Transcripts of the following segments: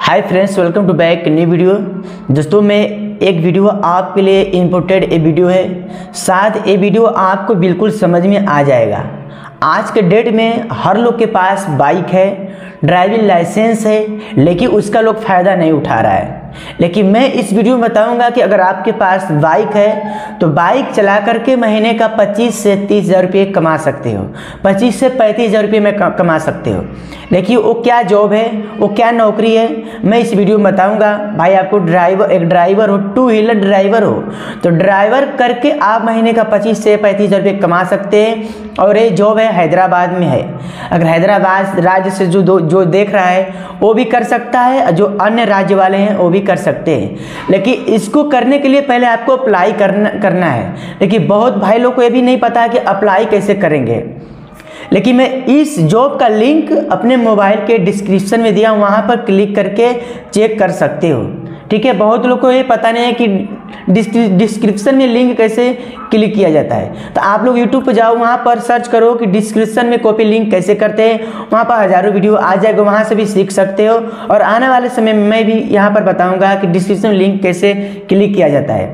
Hi friends, welcome to back new video. दोस्तों मैं एक वीडियो आपके लिए इम्पोर्टेड ए वीडियो है। शायद ये वीडियो आपको बिल्कुल समझ में आ जाएगा। आज के डेट में हर लोग के पास बाइक है, ड्राइविंग लाइसेंस है, लेकिन उसका लोग फ़ायदा नहीं उठा रहा है। लेकिन मैं इस वीडियो में बताऊंगा कि अगर आपके पास बाइक है तो बाइक चला करके महीने का 25 से 30 हज़ार रुपये कमा सकते हो, 25 से 35 हज़ार रुपये में कमा सकते हो। लेकिन वो क्या जॉब है, वो क्या नौकरी है, मैं इस वीडियो में बताऊंगा। भाई आपको एक ड्राइवर हो, 2 व्हीलर ड्राइवर हो, तो ड्राइवर करके आप महीने का 25 से 35 हज़ार रुपये कमा सकते हैं। और ये जॉब है हैदराबाद में है। अगर हैदराबाद राज्य से जो देख रहा है वो भी कर सकता है, जो अन्य राज्य वाले हैं वो भी कर सकते हैं। लेकिन इसको करने के लिए पहले आपको अप्लाई करना है। लेकिन बहुत भाई लोग को ये भी नहीं पता कि अप्लाई कैसे करेंगे। लेकिन मैं इस जॉब का लिंक अपने मोबाइल के डिस्क्रिप्शन में दिया, वहाँ पर क्लिक करके चेक कर सकते हो। ठीक है, बहुत लोग को ये पता नहीं है कि डिस्क्रिप्शन में लिंक कैसे क्लिक किया जाता है। तो आप लोग यूट्यूब पर जाओ, वहाँ पर सर्च करो कि डिस्क्रिप्शन में कॉपी लिंक कैसे करते हैं। वहाँ पर हज़ारों वीडियो आ जाएगा, वहाँ से भी सीख सकते हो। और आने वाले समय में मैं भी यहाँ पर बताऊँगा कि डिस्क्रिप्शन में लिंक कैसे क्लिक किया जाता है।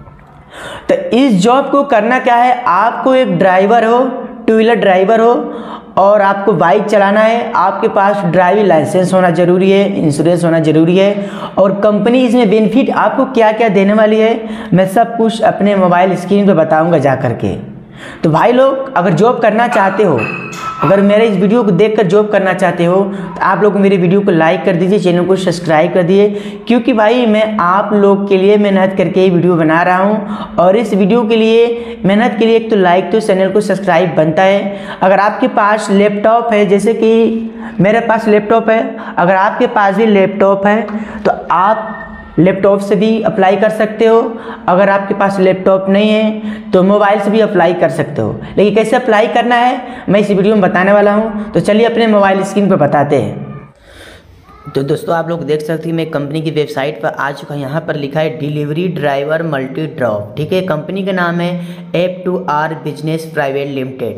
तो इस जॉब को करना क्या है, आपको एक ड्राइवर हो, 2 व्हीलर ड्राइवर हो और आपको बाइक चलाना है। आपके पास ड्राइविंग लाइसेंस होना जरूरी है, इंश्योरेंस होना जरूरी है। और कंपनी इसमें बेनिफिट आपको क्या क्या देने वाली है, मैं सब कुछ अपने मोबाइल स्क्रीन पे बताऊंगा जा करके। तो भाई लोग अगर जॉब करना चाहते हो, अगर मेरे इस वीडियो को देखकर जॉब करना चाहते हो, तो आप लोग मेरे वीडियो को लाइक कर दीजिए, चैनल को सब्सक्राइब कर दीजिए। क्योंकि भाई मैं आप लोग के लिए मेहनत करके ये वीडियो बना रहा हूँ। और इस वीडियो के लिए मेहनत के लिए एक तो लाइक, तो चैनल को सब्सक्राइब बनता है। अगर आपके पास लैपटॉप है, जैसे कि मेरे पास लैपटॉप है, अगर आपके पास भी लैपटॉप है तो आप लैपटॉप से भी अप्लाई कर सकते हो। अगर आपके पास लैपटॉप नहीं है तो मोबाइल से भी अप्लाई कर सकते हो। लेकिन कैसे अप्लाई करना है मैं इस वीडियो में बताने वाला हूँ। तो चलिए अपने मोबाइल स्क्रीन पर बताते हैं। तो दोस्तों आप लोग देख सकते हैं मैं कंपनी की वेबसाइट पर आ चुका हूँ। यहाँ पर लिखा है डिलीवरी ड्राइवर मल्टी ड्रॉप। ठीक है, कंपनी का नाम है F2R business private limited,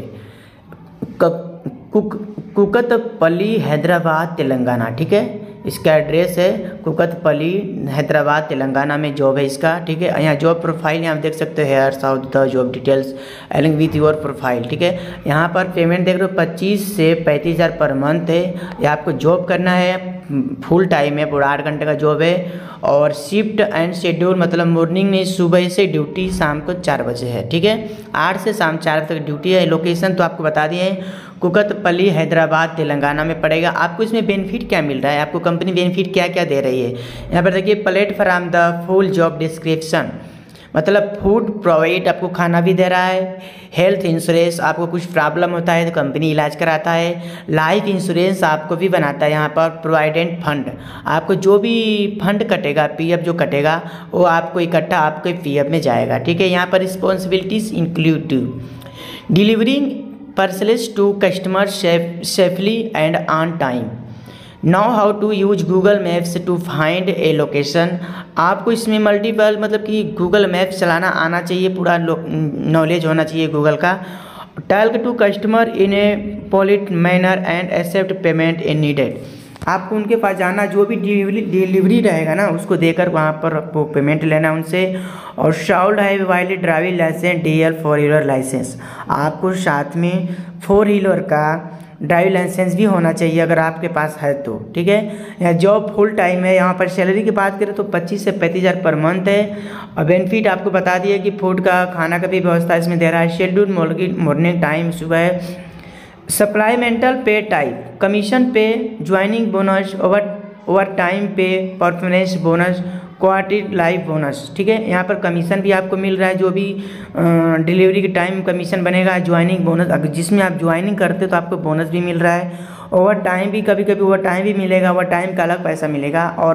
Kukatpally Hyderabad Telangana. ठीक है, इसका एड्रेस है कुकतपल्ली हैदराबाद तेलंगाना में जॉब है इसका। ठीक है, यहाँ जॉब प्रोफाइल यहाँ देख सकते हो, here south the job details along with your profile. ठीक है, यहाँ पर पेमेंट देख रहे हो 25 से 35 हज़ार पर मंथ है। ये आपको जॉब करना है, फुल टाइम है, पूरा 8 घंटे का जॉब है। और शिफ्ट एंड शेड्यूल मतलब मॉर्निंग में सुबह से ड्यूटी शाम को 4 बजे है। ठीक है, 8 से शाम 4 बजे तक ड्यूटी है। लोकेशन तो आपको बता दिए हैं, कुकतपल्ली हैदराबाद तेलंगाना में पड़ेगा। आपको इसमें बेनिफिट क्या मिल रहा है, आपको कंपनी बेनिफिट क्या क्या दे रही है, यहाँ पर देखिए platform the full job description मतलब फूड प्रोवाइड, आपको खाना भी दे रहा है। हेल्थ इंश्योरेंस, आपको कुछ प्रॉब्लम होता है तो कंपनी इलाज कराता है। लाइफ इंश्योरेंस आपको भी बनाता है। यहाँ पर प्रोविडेंट फंड, आपको जो भी फंड कटेगा, पीएफ जो कटेगा वो आपको इकट्ठा आपके पीएफ में जाएगा। ठीक है, यहाँ पर responsibilities include delivering parcels to customers safely and on time, know how to use Google Maps to find a location। आपको इसमें मल्टीपल मतलब कि गूगल मैप्स चलाना आना चाहिए, पूरा नॉलेज होना चाहिए गूगल का। Talk to customer in a polite manner and accept payment in needed, आपको उनके पास जाना, जो भी डिलीवरी रहेगा ना उसको देकर वहाँ पर आपको पेमेंट लेना उनसे। और शाउल्ड है valid driving licence DL 4 wheeler licence, आपको साथ में 4 व्हीलर का ड्राइविंग लाइसेंस भी होना चाहिए अगर आपके पास है तो। ठीक है, यहाँ जॉब फुल टाइम है। यहाँ पर सैलरी की बात करें तो 25 से 35 हज़ार पर मंथ है। और बेनिफिट आपको बता दिए कि फूड का, खाना का भी व्यवस्था इसमें दे रहा है। शेड्यूल मॉर्निंग टाइम सुबह है। Supplemental pay type, commission pay, joining bonus, overtime pay, performance bonus, quarter life bonus. ठीक है, यहाँ पर कमीशन भी आपको मिल रहा है, जो भी डिलीवरी के टाइम कमीशन बनेगा। ज्वाइनिंग बोनस, अगर जिसमें आप ज्वाइनिंग करते हो तो आपको बोनस भी मिल रहा है। ओवर टाइम भी, कभी कभी ओवर टाइम भी मिलेगा, ओवर टाइम का अलग पैसा मिलेगा। और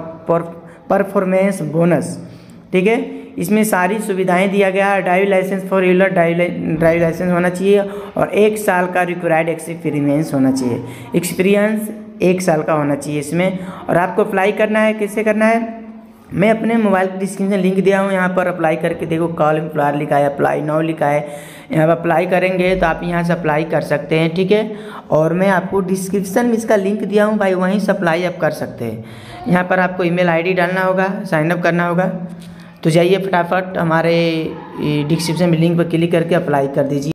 परफॉर्मेंस बोनस। ठीक है, इसमें सारी सुविधाएं दिया गया है। Driving licence 4 wheeler driving licence होना चाहिए और 1 साल का रिक्वायर्ड एक्सपीरियंस होना चाहिए। एक्सपीरियंस 1 साल का होना चाहिए इसमें। और आपको अप्लाई करना है, कैसे करना है, मैं अपने मोबाइल के डिस्क्रिप्शन लिंक दिया हूँ, यहाँ पर अप्लाई करके देखो, कॉल एम्प्लॉयर लिखा है, अप्लाई नाउ लिखा है। यहाँ पर अप्लाई करेंगे तो आप यहाँ से अप्लाई कर सकते हैं, ठीक है। और मैं आपको डिस्क्रिप्शन में इसका लिंक दिया हूँ भाई, वहीं से अप्लाई आप कर सकते हैं। यहाँ पर आपको ईमेल आईडी डालना होगा, साइनअप करना होगा। तो जाइए फटाफट हमारे डिस्क्रिप्शन में लिंक पर क्लिक करके अप्लाई कर दीजिए।